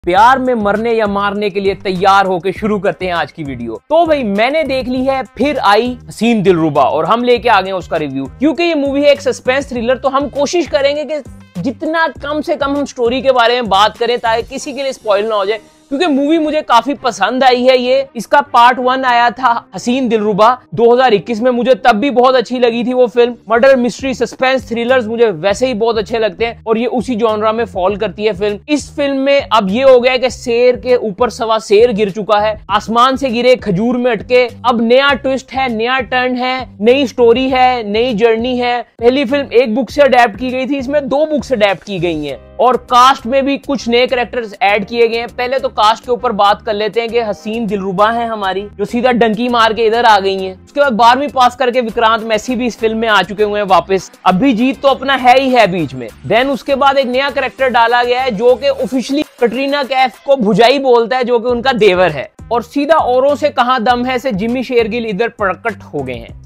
प्यार में मरने या मारने के लिए तैयार होके शुरू करते हैं आज की वीडियो। तो भाई मैंने देख ली है फिर आई हसीन दिलरुबा और हम लेके आ गए उसका रिव्यू। क्योंकि ये मूवी है एक सस्पेंस थ्रिलर, तो हम कोशिश करेंगे कि जितना कम से कम हम स्टोरी के बारे में बात करें ताकि किसी के लिए स्पॉइल ना हो जाए, क्योंकि मूवी मुझे काफी पसंद आई है। ये इसका पार्ट 1 आया था हसीन दिलरुबा 2021 में, मुझे तब भी बहुत अच्छी लगी थी वो film. Murder mystery suspense thrillers मुझे वैसे ही बहुत अच्छे लगते हैं और ये उसी जॉनरा में फॉल करती है फिल्म। इस फिल्म में अब ये हो गया है कि शेर के ऊपर सवा शेर गिर चुका है, आसमान से गिरे खजूर में अटके। अब नया ट्विस्ट है, नया टर्न है, नई स्टोरी है, नई जर्नी है। पहली फिल्म एक बुक से अडेप्ट की गई थी, इसमें 2 बुक्स अडेप्ट की गई हैं और कास्ट में भी कुछ नए कैरेक्टर्स ऐड किए गए हैं। पहले तो कास्ट के ऊपर बात कर लेते हैं कि हसीन दिलरुबा है हमारी, जो सीधा डंकी मार के इधर आ गई हैं। उसके बाद 12वीं पास करके विक्रांत मैसी भी इस फिल्म में आ चुके हुए हैं वापस। अभिजीत तो अपना है ही है बीच में। देन उसके बाद एक नया कैरेक्टर डाला गया है जो कि ऑफिशियली कटरीना कैफ को भुजाई बोलता है, जो कि उनका देवर है। और सीधा औरों से कहां दम है से जिमी शेरगिल इधर प्रकट हो गए हैं।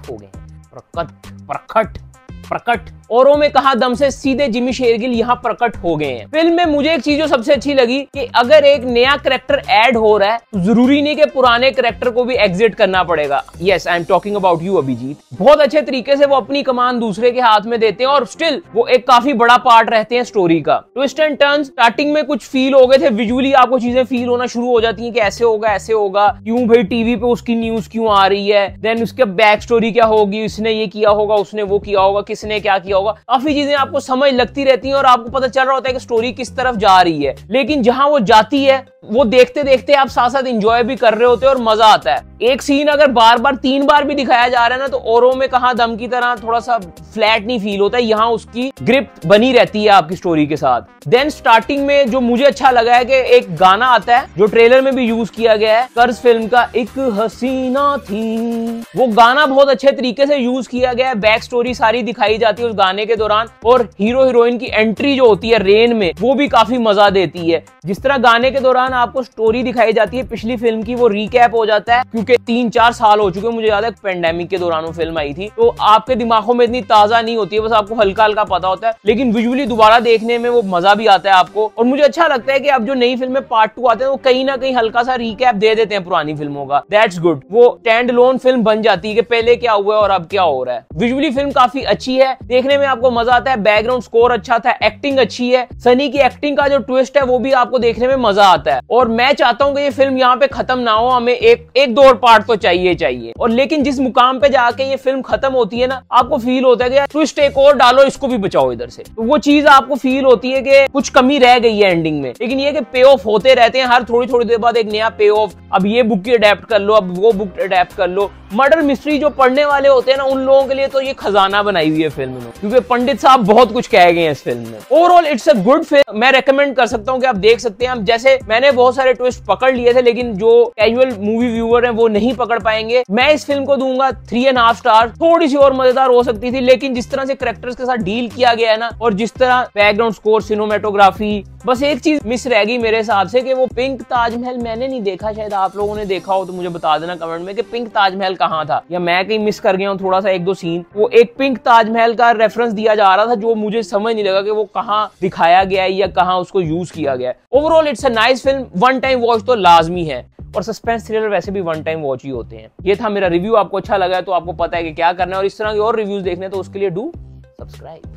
प्रकट औरों में कहा दम से सीधे जिमी शेरगिल यहाँ प्रकट हो गए हैं। फिल्म में मुझे एक चीज जो सबसे अच्छी लगी कि अगर एक नया कैरेक्टर ऐड हो रहा है तो जरूरी नहीं कि पुराने कैरेक्टर को भी एग्जिट करना पड़ेगा। Yes, I am talking about you Abhijeet. बहुत अच्छे तरीके से वो अपनी कमान दूसरे के हाथ में देते हैं और स्टिल वो एक काफी बड़ा पार्ट रहते हैं स्टोरी का। ट्विस्ट एंड टर्न स्टार्टिंग में कुछ फील हो गए थे, विजुअली आपको चीजें फील होना शुरू हो जाती है कि ऐसे होगा, क्यों भाई टीवी पे उसकी न्यूज क्यों आ रही है, देन उसके बैक स्टोरी क्या होगी, उसने ये किया होगा, उसने वो किया होगा, किसने क्या किया होगा। काफी चीजें आपको समझ लगती रहती हैं और आपको पता चल रहा होता है कि स्टोरी किस तरफ जा रही है। लेकिन जहां वो जाती है वो देखते देखते आप साथ साथ एंजॉय भी कर रहे होते हैं और मजा आता है। एक सीन अगर बार बार 3 बार भी दिखाया जा रहा है ना, तो औरों में कहा दम की तरह थोड़ा सा फ्लैट नहीं फील होता है। यहाँ उसकी ग्रिप बनी रहती है आपकी स्टोरी के साथ। देन स्टार्टिंग में जो मुझे अच्छा लगा है कि एक गाना आता है जो ट्रेलर में भी यूज किया गया है, कर्ज फिल्म का एक हसीना थी। वो गाना बहुत अच्छे तरीके से यूज किया गया है, बैक स्टोरी सारी दिखाई जाती है उस गाने के दौरान। और हीरो हीरोइन की एंट्री जो होती है रेन में, वो भी काफी मजा देती है। जिस तरह गाने के दौरान आपको स्टोरी दिखाई जाती है पिछली फिल्म की, वो रिकैप हो जाता है, क्योंकि 3-4 साल हो चुके। मुझे याद है पेंडेमिक के दौरान वो फिल्म आई थी, तो आपके दिमागों में इतनी ताजा नहीं होती है, बस आपको हल्का हल्का पता होता है। लेकिन विजुअली दोबारा देखने में वो मजा भी आता है आपको। और मुझे अच्छा लगता है कि अब जो नई फिल्म में पार्ट 2 आते हैं वो कहीं ना कहीं हल्का सा रिकैप दे देते हैं पुरानी फिल्मों का। That's good. वो स्टैंड अलोन फिल्म बन जाती है कि पहले क्या हुआ और अब क्या हो रहा है। विजुअली फिल्म काफी अच्छी है, देखने में आपको मजा आता है। बैकग्राउंड स्कोर अच्छा था, एक्टिंग अच्छी है। सनी की एक्टिंग का जो ट्विस्ट है वो भी आपको देखने में मजा आता है। और मैं चाहता हूं कि ये फिल्म यहाँ पे खत्म ना हो, हमें एक दो और पार्ट तो चाहिए। और लेकिन जिस मुकाम पे जाके ये फिल्म खत्म होती है ना, आपको फील होता है कि यार ट्विस्ट एक और डालो, इसको भी बचाओ इधर से। तो वो चीज आपको फील होती है कि कुछ कमी रह गई है एंडिंग में। लेकिन ये कि पे ऑफ होते रहते हैं, हर थोड़ी देर बाद एक नया पे ऑफ। अब ये बुक अडेप्ट कर लो, अब वो बुक अडेप्ट कर लो। मर्डर मिस्ट्री जो पढ़ने वाले होते हैं ना, उन लोगों के लिए तो ये खजाना बनाई हुई है फिल्म में, क्योंकि पंडित साहब बहुत कुछ कह गए हैं इस फिल्म में। Overall it's a good film, मैं रेकमेंड कर सकता हूं कि आप देख सकते हैं। जैसे मैंने बहुत सारे ट्विस्ट पकड़ लिए थे, लेकिन जो कैजुअल मूवी व्यूअर हैं वो नहीं पकड़ पाएंगे। मैं इस फिल्म को दूंगा 3.5 स्टार। थोड़ी सी और मजेदार हो सकती थी, लेकिन जिस तरह से कैरेक्टर्स के साथ डील किया गया है ना, और जिस तरह बैकग्राउंड स्कोर, सिनेमेटोग्राफी, बस एक चीज मिस रह गई मेरे हिसाब से कि वो पिंक ताजमहल मैंने नहीं देखा। शायद आप लोगों ने देखा हो तो मुझे बता देना कमेंट में कि पिंक ताजमहल कहाँ था, या मैं कहीं मिस कर गया हूँ थोड़ा सा 1-2 सीन। वो एक पिंक ताजमहल का रेफरेंस दिया जा रहा था जो मुझे समझ नहीं लगा कि वो कहाँ दिखाया गया है या कहाँ उसको यूज किया गया है। Overall it's a nice film, 1 time watch तो लाजमी है। और सस्पेंस थ्रिलर वैसे भी 1 टाइम वॉच ही होते हैं। ये था मेरा रिव्यू, आपको अच्छा लगा है तो आपको पता है कि क्या करना है। और इस तरह के और रिव्यूज देखने तो उसके लिए डू सब्सक्राइब।